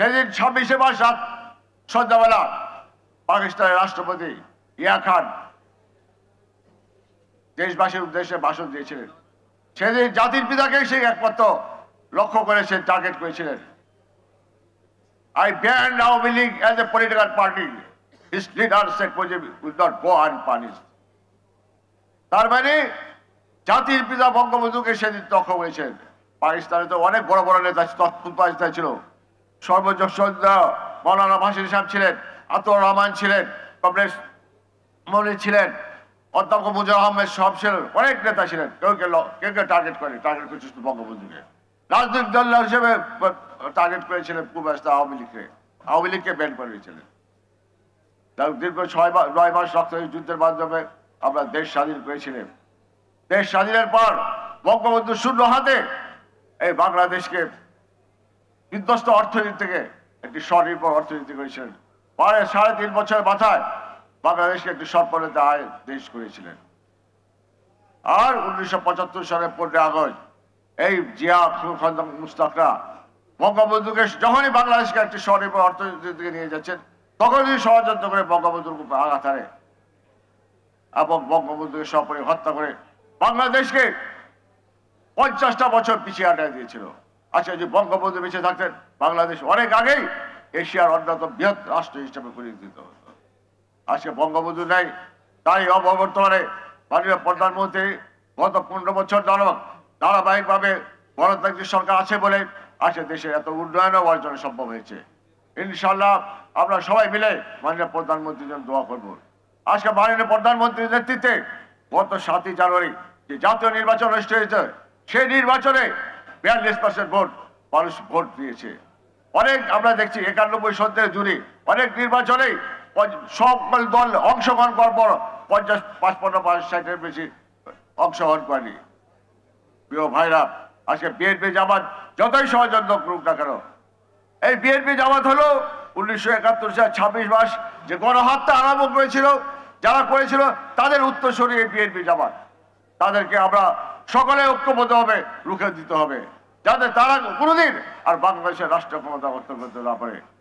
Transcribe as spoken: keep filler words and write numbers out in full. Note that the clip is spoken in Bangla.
সেদিন ছাব্বিশে মার্চ রাত সন্ধ্যাবেলা পাকিস্তানের রাষ্ট্রপতি ইয়া খান দেশবাসীর উদ্দেশ্যে ভাষণ দিয়েছিলেন। সেদিন জাতির পিতাকে সে একমাত্র লক্ষ্য করেছেন, টার্গেট করেছিলেন। I banned Awaमी League as a political party. His leader Sheikh Mujib will not go unpunished. তার মানে জাতির পিতা বঙ্গবন্ধুকে সেদিন লক্ষ্য করেছেন। পাকিস্তানে তো অনেক বড় বড় নেতা নেতা ছিল, সর্বোচ্চ শ্রদ্ধা মৌলানা ভাসির সাহেব ছিলেন, আতর রহমান ছিলেন, কমরেড মনির ছিলেন, অধ্যক্ষ মুজিবুর আহমেদ সব ছিলেন, অনেক নেতা ছিলেন। কেউ কেউ কেউ কেউ টার্গেট করে টার্গেট করেছে শুধু বঙ্গবন্ধুকে। রাজনৈতিক দল হিসেবে টার্গেট করেছিলেন পূর্বাস্ত আওয়ামী লীগকে, আওয়ামী লীগকে ব্যান করেছিলেন। দীর্ঘ ছয় নয় মাস রক্ত যুদ্ধের মাধ্যমে আমরা দেশ স্বাধীন করেছিলাম। দেশ স্বাধীনের পর বঙ্গবন্ধু শূন্য হাতে এই বাংলাদেশকে বিধ্বস্ত অর্থনীতি থেকে একটি স্বনির্ভর অর্থনীতি করেছিলেন। পরে সাড়ে তিন বছরের মাথায় বাংলাদেশকে একটি স্বল্পোন্নত আয় দেশ করেছিলেন। আর উনিশশো পঁচাত্তর সালের পনেরোই আগস্ট এই জিয়া মুস্তাকরা বঙ্গবন্ধুকে যখনই বাংলাদেশকে একটি স্বনির্ভর অর্থনীতির দিকে নিয়ে যাচ্ছেন, তখনই ষড়যন্ত্র করে বঙ্গবন্ধুর উপর আঘাত হানে এবং বঙ্গবন্ধুকে সপরিবারে হত্যা করে বাংলাদেশকে পঞ্চাশটা বছর পিছিয়ে আটায় দিয়েছিল। আচ্ছা, যে বঙ্গবন্ধু বেঁচে থাকতেন, বাংলাদেশ অনেক আগেই এশিয়ার অন্যতম বৃহৎ রাষ্ট্র হিসেবে পরিণত হতো। আজকে বঙ্গবন্ধু নেই, তাই অবর্তমানে মাননীয় প্রধানমন্ত্রী গত পনেরো বছর ধরে ধারাবাহিকভাবে গণতান্ত্রিক সরকার আছে বলে আজকে দেশে এত উন্নয়ন অর্জন সম্ভব হয়েছে। ইনশাল্লাহ আমরা সবাই মিলে মাননীয় প্রধানমন্ত্রীর জন্য দোয়া করব। আজকে মাননীয় প্রধানমন্ত্রীর নেতৃত্বে গত সাতই জানুয়ারি যে জাতীয় নির্বাচন অনুষ্ঠিত হয়েছে, সেই নির্বাচনে বিয়াল্লিশ পার্সেন্ট ভোট মানুষ ভোট দিয়েছে। অনেক আমরা দেখছি একানব্বই সন্ধ্যে জুড়ে অনেক নির্বাচনে সকল দল অংশগ্রহণ করার পর পঞ্চাশ পাঁচপান্ন পাঁচ ষাটের বেশি অংশগ্রহণ করেনি। প্রিয় ভাইরা, আজকে বিএনপি জামাত যতই ষড়যন্ত্র করুক না কেন, এই বিএনপি জামাত হলো উনিশশো একাত্তর সাল ছাব্বিশ মাস যে গণহত্যা আরম্ভ করেছিল, যারা করেছিল তাদের উত্তরসূরি এই বিএনপি জামাত। তাদেরকে আমরা সকলে ঐক্যবদ্ধ হবে রুখে দিতে হবে, যাতে তারা কোনোদিন আর বাংলাদেশের রাষ্ট্র ক্ষমতা হস্তান্তর করতে না পারে।